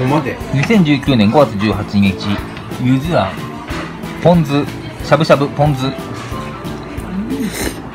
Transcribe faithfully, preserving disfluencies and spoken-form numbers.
ほんまで。 にせんじゅうきゅうねんごがつじゅうはちにち、ゆずあん、ポン酢、しゃぶしゃぶポン酢。